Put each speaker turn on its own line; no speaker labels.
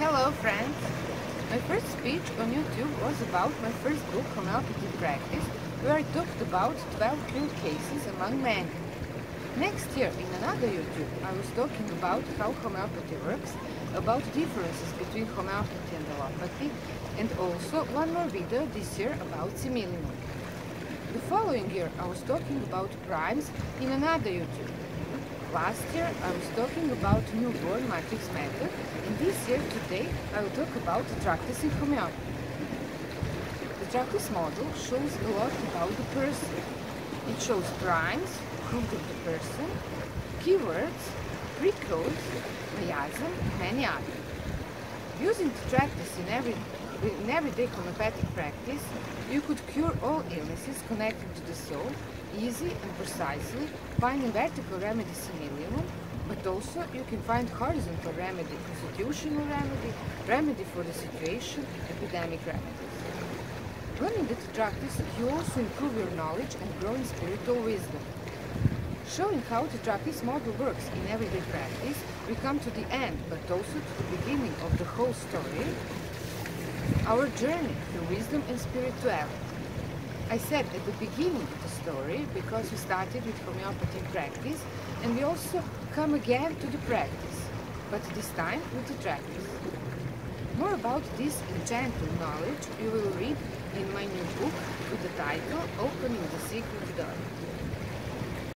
Hello friends! My first speech on YouTube was about my first book, Homeopathy Practice, where I talked about 12 cure cases among men. Next year, in another YouTube, I was talking about how homeopathy works, about differences between homeopathy and allopathy, and also one more video this year about Similinum. The following year, I was talking about primes in another YouTube. Last year, I was talking about newborn matrix method, and this year, today, I will talk about the Tractis in homeopathy. The Tractis model shows a lot about the person. It shows primes, proof of the person, keywords, pre-codes, miasm, and many others. Using the Tractis in everyday homeopathic practice, you could cure all illnesses connected to the soul, easy and precisely, finding vertical remedies in Similinum, but also you can find horizontal remedy, constitutional remedy, remedy for the situation, epidemic remedies. Learning the Tractis, you also improve your knowledge and grow in spiritual wisdom. Showing how the Tractis model works in everyday practice, we come to the end, but also to the beginning of the whole story, our journey through wisdom and spirituality. I said at the beginning of the story because we started with homeopathy practice, and we also come again to the practice, but this time with the Tractis. More about this enchanting knowledge you will read in my new book with the title Opening the Secret Door.